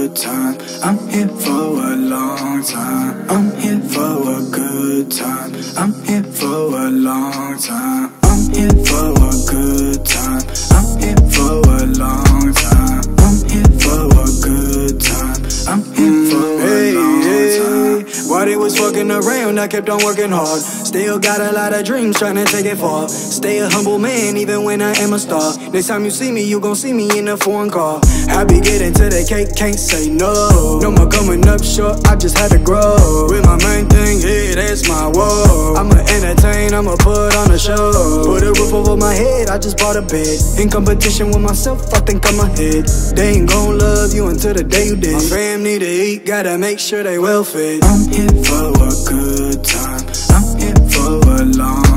good time. I'm here for a long time. I'm here for a good time. I'm here for a long time. I'm here for a good time. I'm here for a long time. I'm here for a good time. I'm here for a long time. While they was fucking around, I kept on working hard. Still got a lot of dreams, tryna take it far. Stay a humble man, even when I am a star. Next time you see me, you gon' see me in a foreign car. I be getting to the cake, can't say no. No more coming up short, I just had to grow. With my main thing, yeah, that's my whoa. I'ma entertain, I'ma put on a show. Put a roof over my head, I just bought a bed. In competition with myself, I think I'm ahead. They ain't gon' love you until the day you dead. My fam need to eat, gotta make sure they well fed. I'm here for a good time. I'm here for a long